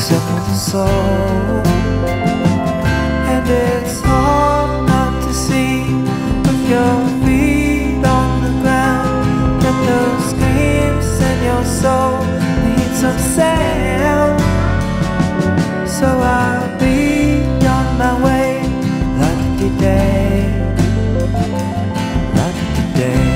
except for the soul. And it's hard not to see with your feet on the ground that those screams in your soul need some sound. So I'll be on my way like today, like today.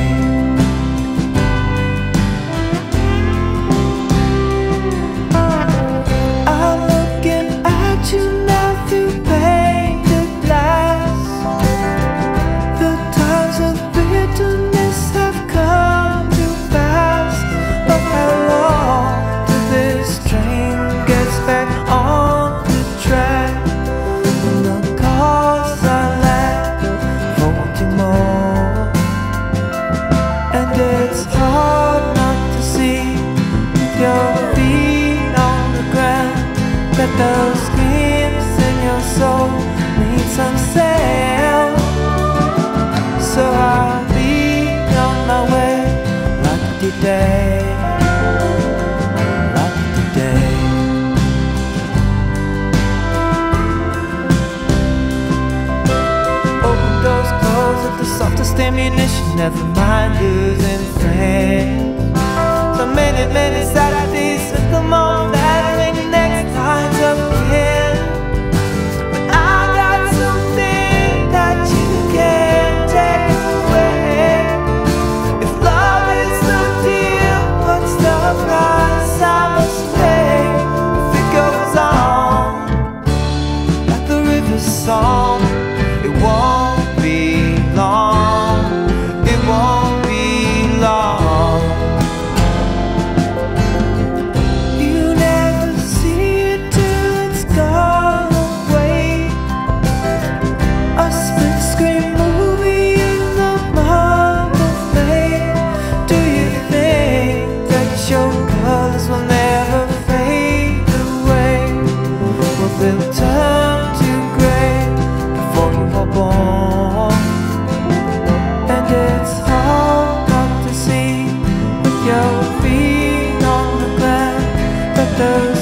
I'm looking at you now through painted glass. The times of bitterness have come too fast. But how long till this train gets back on the track? And the cause I lack for wanting more. And it's hard not to see with your feet on the ground that those screams in your soul need some sound. So I'll be on my way like today, like today. Open doors close at the softest ammunition, never mind losing friends. So many, many Saturdays at the moment that the next time's up again. But I got something that you can't take away. If love is the deal, what's the price I must pay? If it goes on like the river's song, it won't be long, it won't be long. You never see it till it's gone away. A split screen movie in the month of May. Do you think that your colors will never fade away? Well, they'll turn to grey before you were born. And it's hard not to see with your feet on the ground that the